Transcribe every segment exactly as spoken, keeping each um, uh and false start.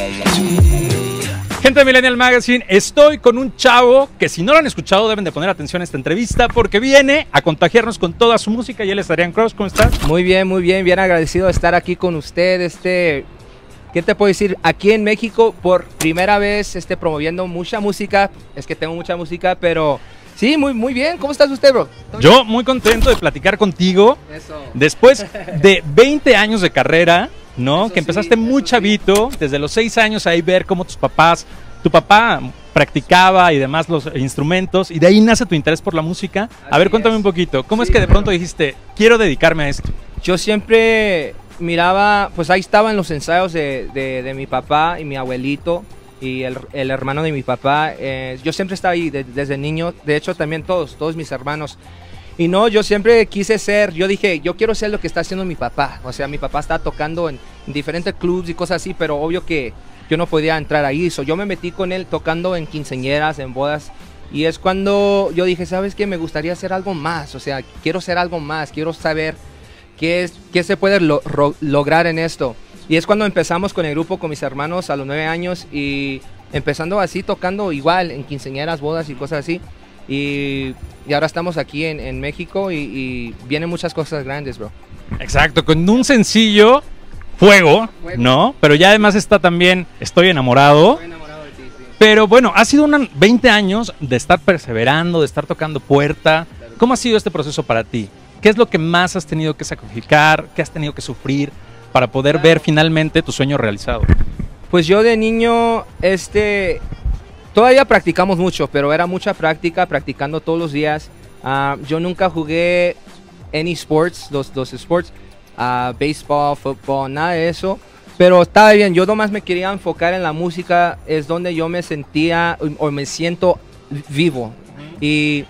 Gente de Millennial Magazine, estoy con un chavo que si no lo han escuchado deben de poner atención a esta entrevista porque viene a contagiarnos con toda su música y él es Adrián Cross. ¿Cómo estás? Muy bien, muy bien, bien agradecido de estar aquí con usted. Este, ¿qué te puedo decir? Aquí en México por primera vez este, promoviendo mucha música. Es que tengo mucha música, pero sí, muy, muy bien. ¿Cómo estás usted, bro? Yo muy contento de platicar contigo. Eso. Después de veinte años de carrera, ¿no? Eso Que empezaste sí, muy eso chavito, desde los seis años ahí ver cómo tus papás, tu papá practicaba y demás los instrumentos y de ahí nace tu interés por la música. A ver, Así cuéntame es. un poquito, ¿cómo Sí, es que de bueno. pronto dijiste, quiero dedicarme a esto? Yo siempre miraba, pues ahí estaban los ensayos de, de, de mi papá y mi abuelito y el, el hermano de mi papá. Eh, yo siempre estaba ahí de- desde niño, de hecho también todos, todos mis hermanos. Y no, yo siempre quise ser, yo dije, yo quiero ser lo que está haciendo mi papá. O sea, mi papá está tocando en, en diferentes clubs y cosas así, pero obvio que yo no podía entrar ahí. So, yo me metí con él tocando en quinceañeras, en bodas. Y es cuando yo dije, ¿sabes qué? Me gustaría hacer algo más. O sea, quiero hacer algo más, quiero saber qué, es, qué se puede lo- ro- lograr en esto. Y es cuando empezamos con el grupo, con mis hermanos a los nueve años y empezando así, tocando igual en quinceañeras, bodas y cosas así. Y, y ahora estamos aquí en, en México y, y vienen muchas cosas grandes, bro. Exacto, con un sencillo, Fuego, Fuego. ¿no? Pero ya además está también Estoy enamorado. enamorado de ti, sí. Pero bueno, ha sido una, veinte años de estar perseverando, de estar tocando puerta. ¿Cómo ha sido este proceso para ti? ¿Qué es lo que más has tenido que sacrificar? ¿Qué has tenido que sufrir para poder Claro. ver finalmente tu sueño realizado? Pues yo de niño, este, todavía practicamos mucho, pero era mucha práctica, practicando todos los días. Ah, yo nunca jugué any sports, los, los sports, ah, béisbol, fútbol, nada de eso. Pero estaba bien, yo nomás me quería enfocar en la música, es donde yo me sentía o me siento vivo. Y,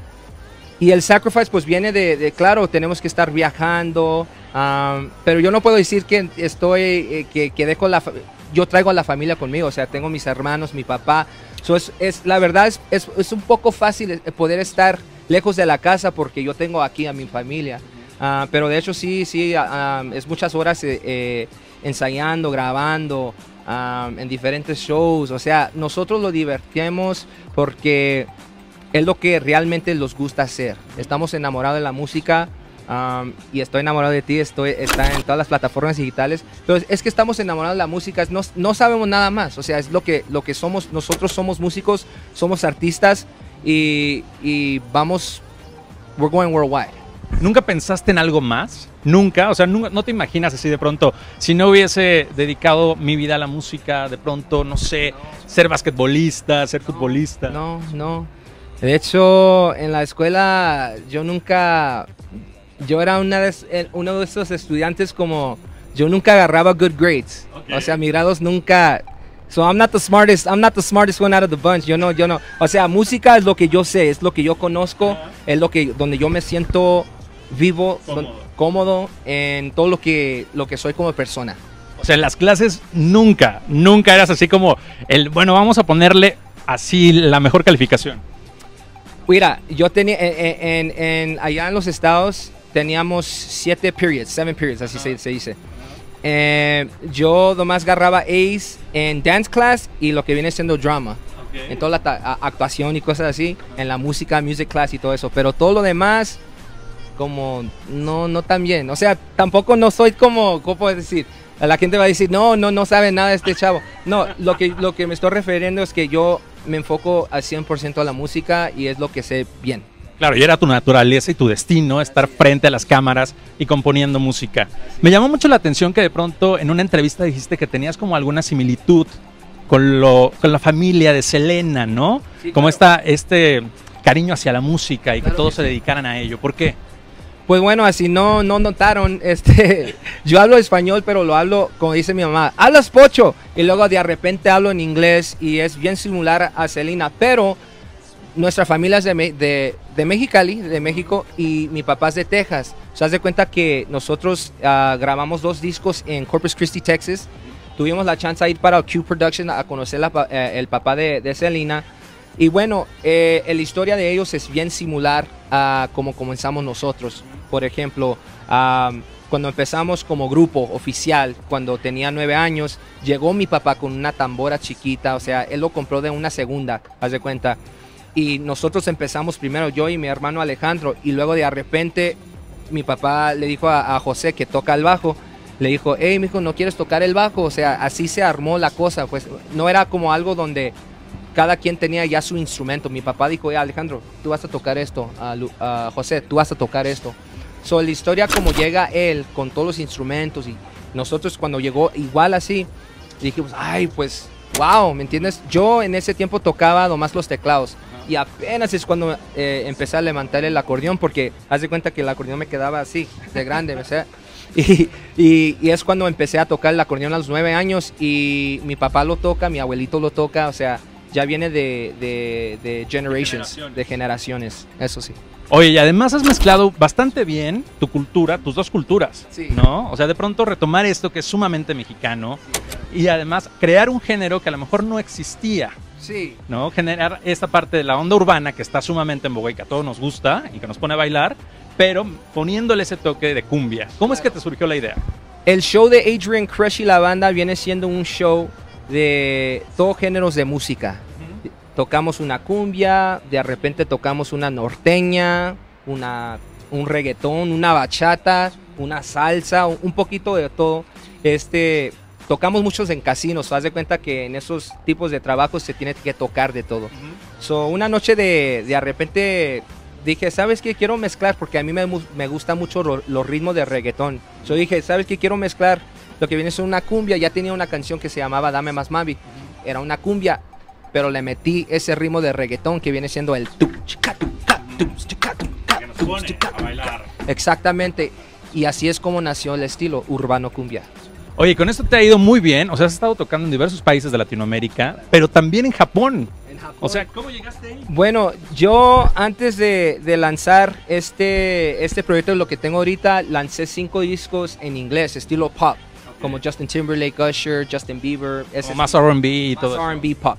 y el sacrifice pues viene de, de, claro, tenemos que estar viajando, um, pero yo no puedo decir que estoy, eh, que, que dejo la, fa- yo traigo a la familia conmigo, o sea, tengo mis hermanos, mi papá. So es, es, la verdad es, es, es un poco fácil eh, poder estar lejos de la casa porque yo tengo aquí a mi familia. Ah, pero de hecho sí, sí, ah, um, es muchas horas eh, eh, ensayando, grabando, um, en diferentes shows. O sea, nosotros lo divertimos porque es lo que realmente nos gusta hacer. Estamos enamorados de la música um, y estoy enamorado de ti, estoy, está en todas las plataformas digitales. Entonces es que estamos enamorados de la música, no, no sabemos nada más. O sea, es lo que, lo que somos, nosotros somos músicos, somos artistas y, y vamos, we're going worldwide. ¿Nunca pensaste en algo más? ¿Nunca? O sea, nunca- no te imaginas así de pronto, si no hubiese dedicado mi vida a la música, de pronto, no sé, ser basquetbolista, ser futbolista. No, no. De hecho, en la escuela yo nunca, yo era una de, el- uno de esos estudiantes como, yo nunca agarraba good grades. Ok. O sea, mis grados nunca, so I'm not the smartest, I'm not the smartest one out of the bunch. Yo no, yo no. O sea, música es lo que yo sé, es lo que yo conozco, es lo que, donde yo me siento vivo, don- Cómodo. cómodo en todo lo que, lo que soy como persona. O sea, en las clases nunca, nunca eras así como el, bueno, vamos a ponerle así la mejor calificación. Mira, yo tenía, en, en- en- allá en los estados teníamos siete periods, seven periods, así se, se dice. Eh, yo nomás agarraba A's en dance class y lo que viene siendo drama. En toda la ta- a- actuación y cosas así, en la música, music class y todo eso. Pero todo lo demás, como, no, no tan bien. O sea, tampoco no soy como, ¿cómo puedo decir? A la gente va a decir, no, no, no sabe nada de este chavo. No, lo que, lo que me estoy refiriendo es que yo me enfoco al cien por ciento a la música y es lo que sé bien. Claro, y era tu naturaleza y tu destino estar frente a las cámaras y componiendo música. Me llamó mucho la atención que de pronto en una entrevista dijiste que tenías como alguna similitud con, lo, con la familia de Selena, ¿no? Sí, como claro. esta, este cariño hacia la música y que Claro todos que se sí. dedicaran a ello. ¿Por qué? Pues bueno, así no, no notaron, este, yo hablo español, pero lo hablo, como dice mi mamá, hablas pocho, y luego de repente hablo en inglés y es bien similar a Selena, pero nuestra familia es de, Me- de, de Mexicali, de México, y mi papá es de Texas. Se hace cuenta que nosotros ah, grabamos dos discos en Corpus Christi, Texas. Tuvimos la chance de ir para el Q Production a conocer la pa- eh, el papá de, de Selena. Y bueno, eh, la historia de ellos es bien similar a como comenzamos nosotros. Por ejemplo, um, cuando empezamos como grupo oficial, cuando tenía nueve años, llegó mi papá con una tambora chiquita, o sea, él lo compró de una segunda, haz de cuenta. Y nosotros empezamos primero, yo y mi hermano Alejandro, y luego de repente mi papá le dijo a, a José, que toca el bajo, le dijo, hey, mijo, ¿no quieres tocar el bajo? O sea, así se armó la cosa, pues no era como algo donde cada quien tenía ya su instrumento. Mi papá dijo, ya, Alejandro, tú vas a tocar esto, a, a José, tú vas a tocar esto. So, la historia como llega él con todos los instrumentos y nosotros cuando llegó igual así, dijimos, ay, pues, wow, ¿me entiendes? Yo en ese tiempo tocaba nomás los teclados y apenas es cuando eh, empecé a levantar el acordeón porque haz de cuenta que el acordeón me quedaba así, de grande, o sea, y, y, y es cuando empecé a tocar el acordeón a los nueve años y mi papá lo toca, mi abuelito lo toca, o sea, ya viene de, de, de generations, generaciones. de generaciones, eso sí. Oye, y además has mezclado bastante bien tu cultura, tus dos culturas, sí. ¿no? O sea, de pronto retomar esto que es sumamente mexicano sí. y además crear un género que a lo mejor no existía, sí. ¿no? Generar esta parte de la onda urbana que está sumamente en boga y que a todos nos gusta y que nos pone a bailar, pero poniéndole ese toque de cumbia. ¿Cómo claro. es que te surgió la idea? El show de Adrian Crush y la banda viene siendo un show de todos géneros de música. Tocamos una cumbia, de repente tocamos una norteña, una, un reggaetón, una bachata, una salsa, un poquito de todo. Este, tocamos muchos en casinos, haz de cuenta que en esos tipos de trabajos se tiene que tocar de todo. Uh-huh. So, una noche de, de repente dije, ¿sabes qué? Quiero mezclar, porque a mí me, me gusta mucho lo, los ritmos de reggaetón. So dije, ¿sabes qué? Quiero mezclar lo que viene siendo una cumbia. Ya tenía una canción que se llamaba Dame Más Mami. Era una cumbia, pero le metí ese ritmo de reggaetón que viene siendo el tu, chica, tu, ca, tu, chica, tu, ca, tu, pone chica, a bailar. Exactamente. Y así es como nació el estilo urbano cumbia. Oye, con esto te ha ido muy bien. O sea, has estado tocando en diversos países de Latinoamérica, pero también en Japón. En Japón. O sea, ¿cómo llegaste ahí? Bueno, yo antes de, de lanzar este, este proyecto, lo que tengo ahorita, lancé cinco discos en inglés, estilo pop. Okay. Como Justin Timberlake, Usher, Justin Bieber. Ese más R and B y todo eso. R and B pop.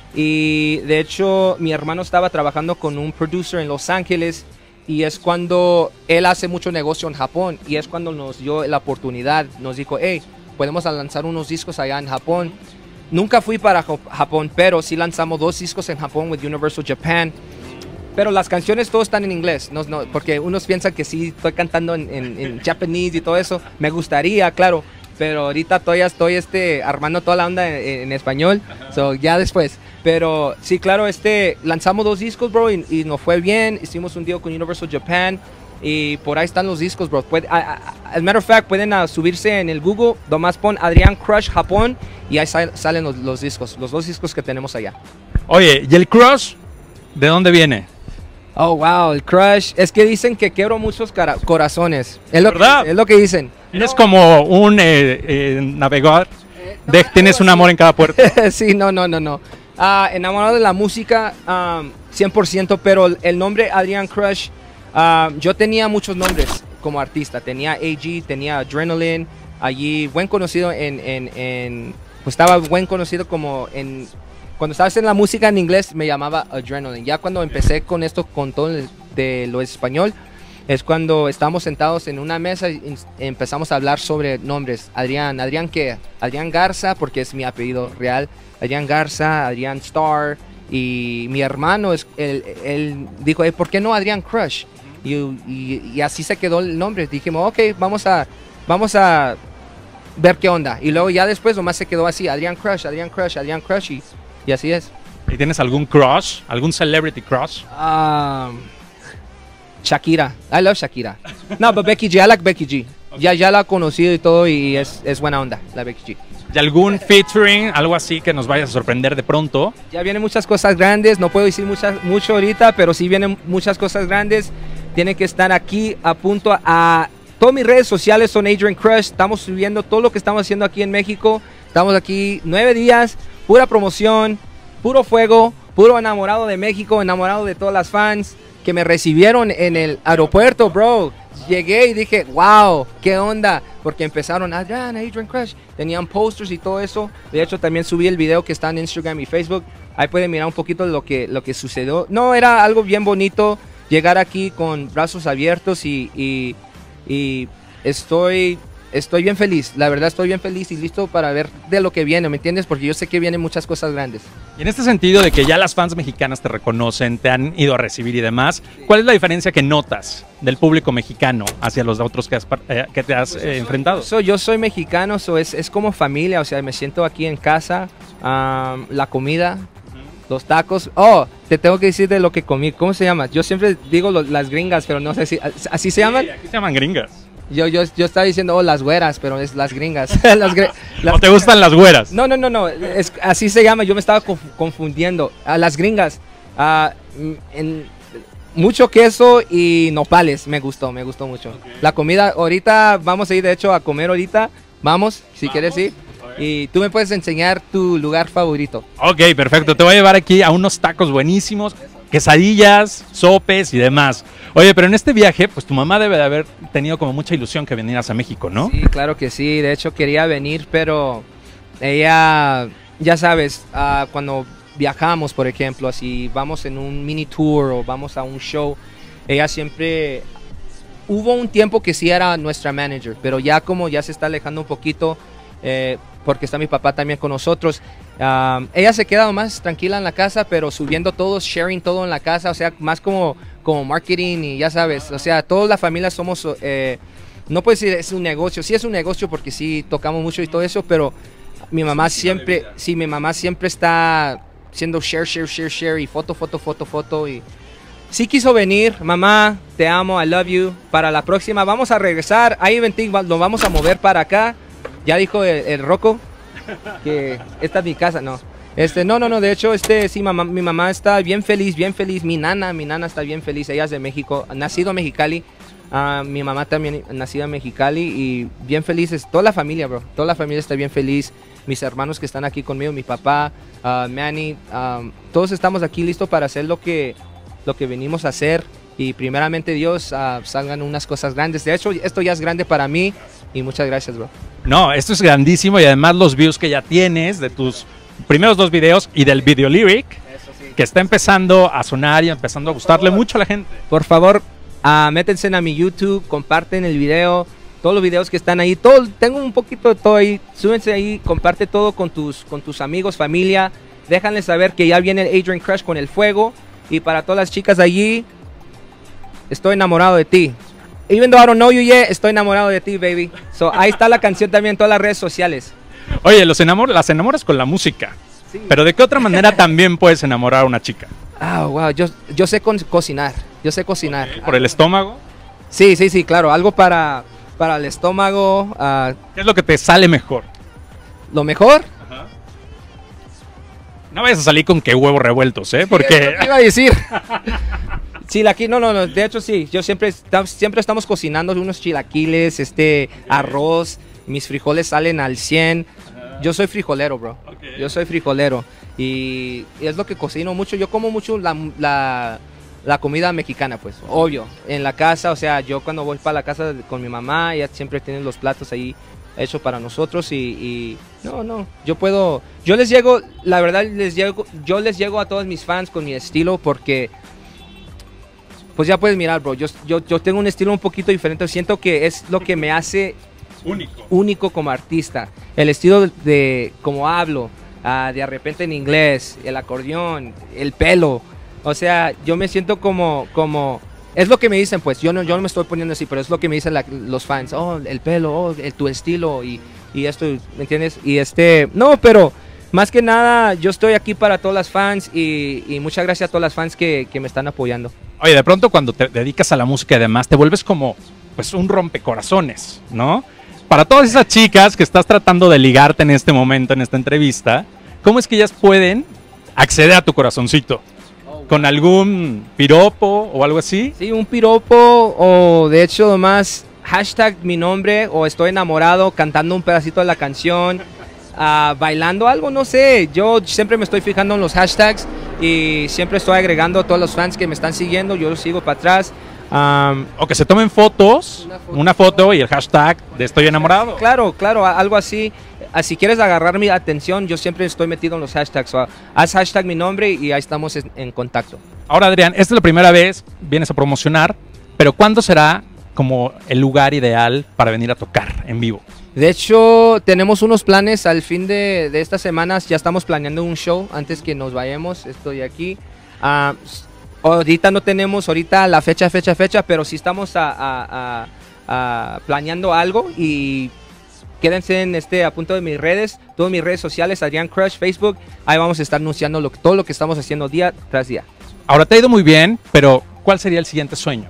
Y de hecho, mi hermano estaba trabajando con un producer en Los Ángeles y es cuando él hace mucho negocio en Japón y es cuando nos dio la oportunidad, nos dijo, hey, podemos lanzar unos discos allá en Japón. Nunca fui para Japón, pero sí lanzamos dos discos en Japón with Universal Japan. Pero las canciones todas están en inglés, no, no, porque unos piensan que sí estoy cantando en, en, en japonés y todo eso. Me gustaría, claro, pero ahorita todavía estoy este, armando toda la onda en, en español, so, ya después. Pero sí, claro, este, lanzamos dos discos, bro, y, y nos fue bien. Hicimos un deal con Universal Japan y por ahí están los discos, bro. Puede, a, a, as a matter of fact, pueden uh, subirse en el Google, nomás pon Adrian Crush Japón y ahí sal, salen los, los discos, los dos discos que tenemos allá. Oye, ¿y el Crush de dónde viene? Oh, wow, el Crush. Es que dicen que quiebro muchos corazones. Es lo, ¿verdad? Que, es lo que dicen. Eres no. como un eh, eh, navegador. Eh, no, de, no, tienes un amor en cada puerta. Sí, no, no, no, no. Uh, enamorado de la música, um, cien por ciento, pero el nombre Adrian Crush, uh, yo tenía muchos nombres como artista. Tenía A G, tenía Adrenaline, allí buen conocido en, en, en pues estaba buen conocido como en, cuando estabas en la música en inglés me llamaba Adrenaline. Ya cuando empecé con esto, con todo de lo español, es cuando estábamos sentados en una mesa y empezamos a hablar sobre nombres. Adrián, ¿Adrián qué? Adrián Garza, porque es mi apellido real. Adrián Garza, Adrián Star. Y mi hermano, es, él, él dijo, hey, ¿por qué no Adrian Crush? Y, y, y así se quedó el nombre. Dijimos, ok, vamos a, vamos a ver qué onda. Y luego ya después nomás se quedó así, Adrian Crush, Adrian Crush, Adrian Crush. Y, y así es. ¿Y tienes algún crush? ¿Algún celebrity crush? Um, Shakira. I love Shakira. No, but Becky G. I like Becky G. Okay. Ya, ya la he conocido y todo y es, es buena onda, la Becky G. ¿Y algún featuring, algo así que nos vaya a sorprender de pronto? Ya vienen muchas cosas grandes, no puedo decir muchas, mucho ahorita, pero sí vienen muchas cosas grandes. Tienen que estar aquí a punto a... a todas mis redes sociales son Adrian Crush. Estamos subiendo todo lo que estamos haciendo aquí en México. Estamos aquí nueve días, pura promoción, puro fuego, puro enamorado de México, enamorado de todas las fans que me recibieron en el aeropuerto, bro. Llegué y dije, wow, qué onda, porque empezaron, Adrian, Adrian Crush, tenían posters y todo eso. De hecho, también subí el video que está en Instagram y Facebook. Ahí pueden mirar un poquito de lo que, lo que sucedió. No, era algo bien bonito llegar aquí con brazos abiertos y, y, y estoy, estoy bien feliz, la verdad estoy bien feliz y listo para ver de lo que viene, ¿me entiendes? Porque yo sé que vienen muchas cosas grandes. Y en este sentido de que ya las fans mexicanas te reconocen, te han ido a recibir y demás, ¿cuál es la diferencia que notas del público mexicano hacia los otros que, has, eh, que te has eh, enfrentado? So, yo soy mexicano, so es, es como familia, o sea, me siento aquí en casa, um, la comida, los tacos. Oh, te tengo que decir de lo que comí. ¿Cómo se llama? Yo siempre digo lo, las gringas, pero no sé si así se llaman. Sí, aquí se llaman gringas. Yo, yo, yo estaba diciendo, oh, las güeras, pero es las gringas. las gr las... ¿O te gustan las güeras? No, no, no, no. Es, así se llama. Yo me estaba conf confundiendo. A las gringas. Uh, en, mucho queso y nopales. Me gustó, me gustó mucho. Okay. La comida, ahorita vamos a ir, de hecho, a comer ahorita. Vamos, si ¿Vamos? quieres ir. Y tú me puedes enseñar tu lugar favorito. Ok, perfecto. Te voy a llevar aquí a unos tacos buenísimos, quesadillas, sopes y demás. Oye, pero en este viaje, pues tu mamá debe de haber tenido como mucha ilusión que vinieras a México, ¿no? Sí, claro que sí. De hecho, quería venir, pero ella, ya sabes, uh, cuando viajamos, por ejemplo, así vamos en un mini tour o vamos a un show, ella siempre... Hubo un tiempo que sí era nuestra manager, pero ya como ya se está alejando un poquito... Eh, porque está mi papá también con nosotros. Um, ella se queda más tranquila en la casa, pero subiendo todo, sharing todo en la casa, o sea, más como, como marketing y ya sabes, o sea, toda la familia somos, eh, no puedo decir es un negocio, sí es un negocio porque sí tocamos mucho y todo eso, pero mi mamá siempre, sí, mi mamá siempre está haciendo share, share, share, share y foto, foto, foto, foto y... Sí quiso venir, mamá, te amo, I love you. Para la próxima vamos a regresar, ahí Ventín, lo vamos a mover para acá. Ya dijo el, el Rocco que esta es mi casa, no. Este, no, no, no, de hecho, este, sí, mamá, mi mamá está bien feliz, bien feliz. Mi nana, mi nana está bien feliz, ella es de México, nacido en Mexicali. Uh, mi mamá también nacida en Mexicali y bien felices. Toda la familia, bro, toda la familia está bien feliz. Mis hermanos que están aquí conmigo, mi papá, uh, Manny, um, todos estamos aquí listos para hacer lo que, lo que venimos a hacer. Y primeramente Dios, uh, salgan unas cosas grandes. De hecho, esto ya es grande para mí y muchas gracias, bro. No, esto es grandísimo y además los views que ya tienes de tus primeros dos videos y del video lyric, sí, que está empezando a sonar y empezando a gustarle mucho a la gente. Por favor, uh, métanse a mi YouTube, comparten el video, todos los videos que están ahí, todo, tengo un poquito de todo ahí, súbense ahí, comparte todo con tus, con tus amigos, familia, déjanles saber que ya viene el Adrian Crush con el fuego y para todas las chicas allí, estoy enamorado de ti. Even though I don't know you yet, estoy enamorado de ti, baby. So, ahí está la canción también en todas las redes sociales. Oye, los enamor las enamoras con la música. Sí. Pero ¿de qué otra manera también puedes enamorar a una chica? Ah, oh, wow. Yo, yo sé co cocinar. Yo sé cocinar. Okay. ¿Por el estómago? Sí, sí, sí, claro. Algo para, para el estómago. Uh, ¿Qué es lo que te sale mejor? ¿Lo mejor? Ajá. No vayas a salir con que huevos revueltos, ¿eh? Porque... ¿Qué iba a decir? Chilaquiles, no, no, no, de hecho sí, yo siempre, siempre estamos cocinando unos chilaquiles, este, okay. arroz, mis frijoles salen al cien, uh-huh. Yo soy frijolero, bro, okay. Yo soy frijolero y, y es lo que cocino mucho, yo como mucho la, la, la comida mexicana, pues, uh-huh. Obvio, en la casa, o sea, yo cuando voy para la casa con mi mamá, ella siempre tiene los platos ahí hechos para nosotros y, y no, no, yo puedo, yo les llego, la verdad, les llego, yo les llego a todos mis fans con mi estilo porque... Pues ya puedes mirar, bro, yo, yo, yo tengo un estilo un poquito diferente, siento que es lo que me hace único, único como artista. El estilo de, de cómo hablo, uh, de repente en inglés, el acordeón, el pelo. O sea, yo me siento como, como es lo que me dicen, pues, yo no, yo no me estoy poniendo así, pero es lo que me dicen la, los fans. Oh, el pelo, oh, el, tu estilo y, y esto, ¿me entiendes? Y este, no, pero... Más que nada, yo estoy aquí para todas las fans y, y muchas gracias a todas las fans que, que me están apoyando. Oye, de pronto cuando te dedicas a la música y demás, te vuelves como pues un rompecorazones, ¿no? Para todas esas chicas que estás tratando de ligarte en este momento, en esta entrevista, ¿cómo es que ellas pueden acceder a tu corazoncito? ¿Con algún piropo o algo así? Sí, un piropo o de hecho más hashtag mi nombre o estoy enamorado cantando un pedacito de la canción. Uh, bailando algo, no sé, yo siempre me estoy fijando en los hashtags y siempre estoy agregando a todos los fans que me están siguiendo, yo los sigo para atrás. Um, o que se tomen fotos, una foto, una foto y el hashtag de estoy enamorado. Claro, claro, algo así. Si quieres agarrar mi atención, yo siempre estoy metido en los hashtags. So, haz hashtag mi nombre y ahí estamos en, en contacto. Ahora, Adrián, esta es la primera vez, vienes a promocionar, pero ¿cuándo será como el lugar ideal para venir a tocar en vivo? De hecho, tenemos unos planes al fin de, de estas semanas. Ya estamos planeando un show antes que nos vayamos. Estoy aquí. Uh, ahorita no tenemos ahorita la fecha, fecha, fecha, pero sí estamos a, a, a, a planeando algo y quédense en este a punto de mis redes, todas mis redes sociales, Adrián Crush, Facebook. Ahí vamos a estar anunciando lo, todo lo que estamos haciendo día tras día. Ahora te ha ido muy bien, pero ¿cuál sería el siguiente sueño?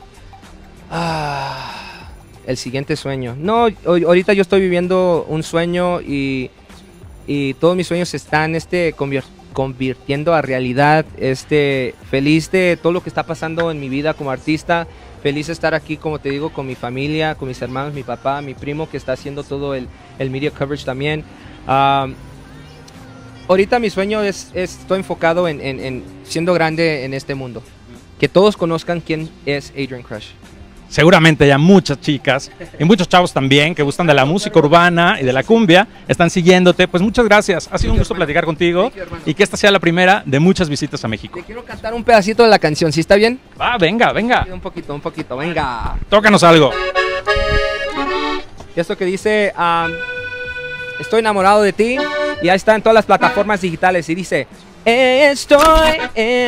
Ah, el siguiente sueño. No, ahorita yo estoy viviendo un sueño y, y todos mis sueños se están este, convier convirtiendo a realidad. Este, feliz de todo lo que está pasando en mi vida como artista. Feliz de estar aquí, como te digo, con mi familia, con mis hermanos, mi papá, mi primo que está haciendo todo el, el media coverage también. Um, ahorita mi sueño es, es estoy enfocado en, en, en siendo grande en este mundo. Que todos conozcan quién es Adrián Crush. Seguramente ya muchas chicas y muchos chavos también que gustan de la música urbana y de la cumbia están siguiéndote. Pues muchas gracias. Ha sido un gusto platicar contigo y que esta sea la primera de muchas visitas a México. Te quiero cantar un pedacito de la canción, ¿sí está bien? Va, venga, venga. Un poquito, un poquito, venga. Tócanos algo. Esto que dice, um, estoy enamorado de ti, y ahí está en todas las plataformas digitales y dice: estoy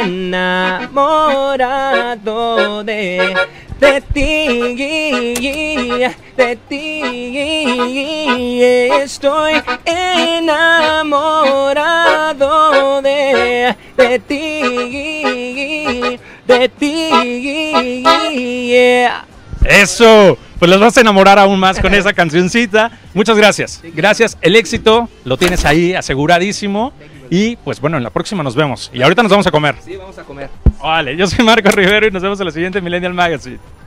enamorado de, de ti, de ti, estoy enamorado de, de ti, de ti, yeah. Eso, pues los vas a enamorar aún más con esa cancioncita. Muchas gracias. Gracias, el éxito lo tienes ahí aseguradísimo. Y pues bueno, en la próxima nos vemos. Y ahorita nos vamos a comer. Sí, vamos a comer. Vale, yo soy Marco Rivero y nos vemos en la siguiente Millennial Magazine.